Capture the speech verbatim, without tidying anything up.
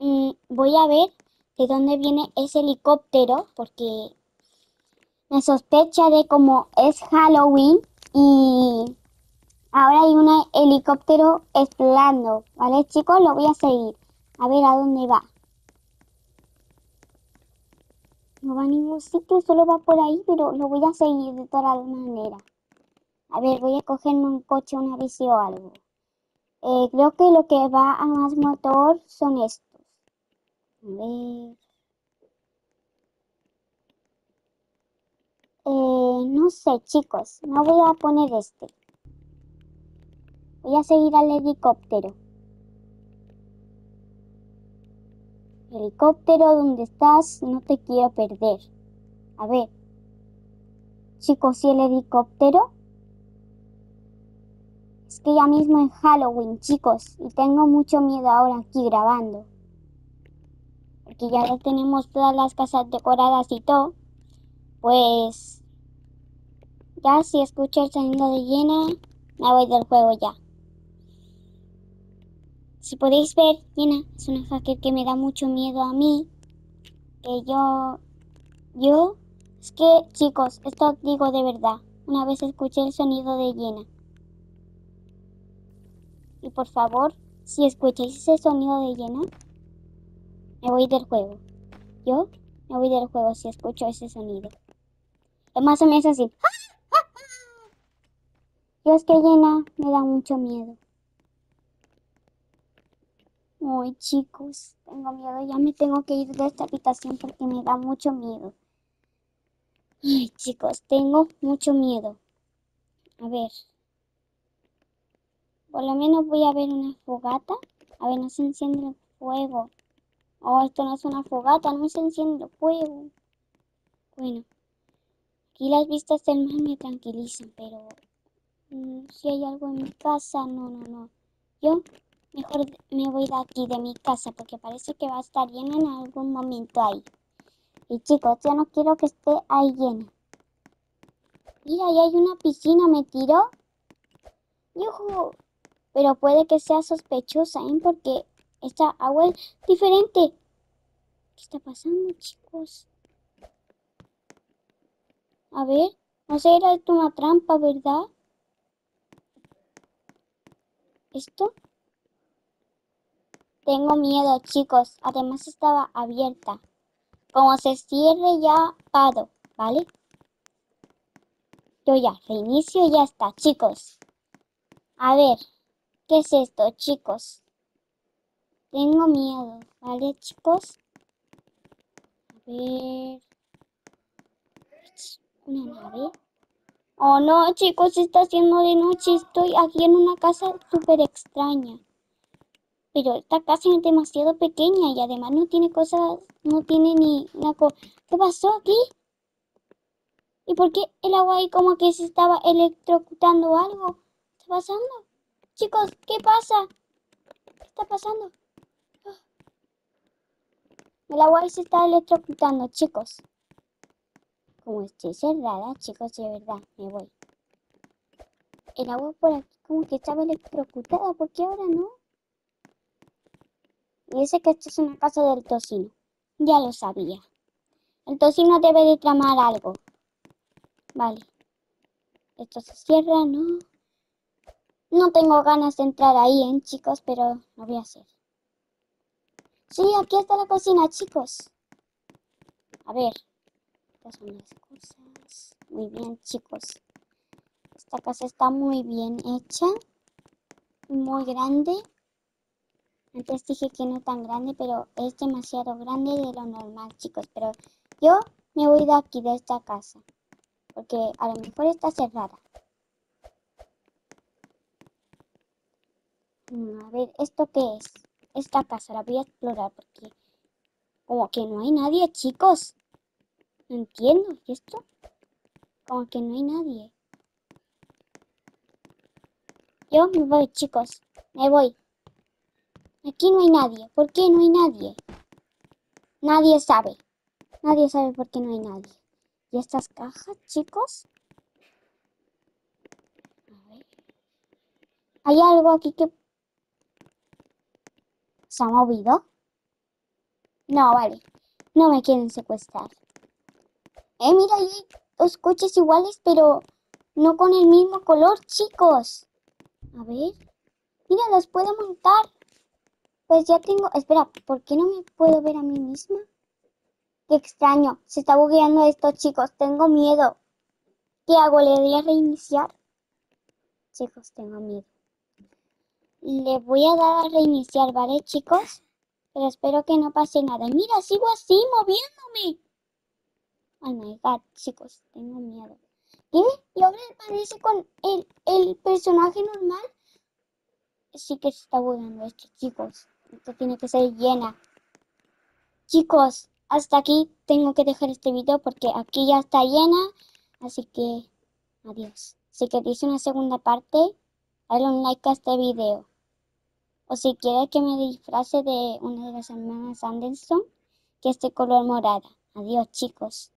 mm, voy a ver de dónde viene ese helicóptero, porque me sospecha de cómo es Halloween y ahora hay un helicóptero explorando, ¿vale, chicos? Lo voy a seguir. A ver a dónde va. No va a ningún sitio, solo va por ahí, pero lo voy a seguir de todas maneras. A ver, voy a cogerme un coche, una bici o algo. Eh, creo que lo que va a más motor son estos. A ver. Eh, no sé, chicos. No voy a poner este. Voy a seguir al helicóptero. Helicóptero, ¿dónde estás? No te quiero perder. A ver. Chicos, ¿y el helicóptero? Es que ya mismo es Halloween, chicos. Y tengo mucho miedo ahora aquí grabando. Porque ya lo tenemos todas las casas decoradas y todo. Pues ya si escucho el sonido de Llena, me voy del juego ya. Si podéis ver, Llena es una hacker que me da mucho miedo a mí. Que yo, yo, es que chicos, esto digo de verdad. Una vez escuché el sonido de Llena. Y por favor, si escucháis ese sonido de Llena, me voy del juego. Yo me voy del juego si escucho ese sonido. Es más o menos así. Yo es que Llena me da mucho miedo. Ay, chicos, tengo miedo. Ya me tengo que ir de esta habitación porque me da mucho miedo. Ay, chicos, tengo mucho miedo. A ver, por lo menos voy a ver una fogata. A ver, no se enciende el fuego. Oh, esto no es una fogata, no se enciende el fuego. Bueno, aquí las vistas del mar me tranquilizan, pero mm, si hay algo en mi casa, no, no, no. Yo mejor me voy de aquí, de mi casa, porque parece que va a estar llena en algún momento ahí. Y chicos, yo no quiero que esté ahí llena. Mira, ahí hay una piscina, ¿me tiro? ¡Yujú! Pero puede que sea sospechosa, ¿eh? Porque esta agua es diferente. ¿Qué está pasando, chicos? A ver, no sé, era esto una trampa, ¿verdad? ¿Esto? Tengo miedo, chicos. Además estaba abierta. Como se cierre ya paro, ¿vale? Yo ya reinicio y ya está, chicos. A ver, ¿qué es esto, chicos? Tengo miedo, ¿vale, chicos? A ver... ¿Una nave? Oh no, chicos, se está haciendo de noche. Estoy aquí en una casa súper extraña. Pero esta casa es demasiado pequeña y además no tiene cosas, no tiene ni una cosa. ¿Qué pasó aquí? ¿Y por qué el agua ahí como que se estaba electrocutando o algo? ¿Qué está pasando? Chicos, ¿qué pasa? ¿Qué está pasando? El agua ahí se está electrocutando, chicos. Como estoy cerrada, chicos, de verdad, me voy. El agua por aquí como que estaba electrocutada, ¿por qué ahora no? Y dice que esto es una casa del tocino. Ya lo sabía. El tocino debe de tramar algo. Vale. Esto se cierra, ¿no? No tengo ganas de entrar ahí, ¿eh, chicos? Pero lo voy a hacer. Sí, aquí está la cocina, chicos. A ver. Estas son las cosas. Muy bien, chicos. Esta casa está muy bien hecha. Muy grande. Antes dije que no tan grande, pero es demasiado grande de lo normal, chicos. Pero yo me voy de aquí, de esta casa. Porque a lo mejor está cerrada. Mm, A ver, ¿esto qué es? Esta casa la voy a explorar porque como que no hay nadie, chicos. No entiendo. ¿Y esto? Como que no hay nadie. Yo me voy, chicos. Me voy. Aquí no hay nadie. ¿Por qué no hay nadie? Nadie sabe. Nadie sabe por qué no hay nadie. ¿Y estas cajas, chicos? A ver. ¿Hay algo aquí que se ha movido? No, vale. No me quieren secuestrar. Eh, mira, hay dos coches iguales, pero no con el mismo color, chicos. A ver. Mira, los puedo montar. Pues ya tengo... Espera, ¿por qué no me puedo ver a mí misma? Qué extraño. Se está bugueando esto, chicos. Tengo miedo. ¿Qué hago? ¿Le doy a reiniciar? Chicos, tengo miedo. Le voy a dar a reiniciar, ¿vale, chicos? Pero espero que no pase nada. Mira, sigo así, moviéndome. Oh my god, chicos, tengo miedo. ¿Qué? ¿Y ahora parece con el, el personaje normal? Sí que se está bugueando esto, chicos. Esto tiene que ser llena. Chicos, hasta aquí tengo que dejar este video porque aquí ya está llena. Así que, adiós. Si queréis una segunda parte, dale un like a este video. O si quieres que me disfrace de una de las hermanas Anderson, que es de color morada. Adiós, chicos.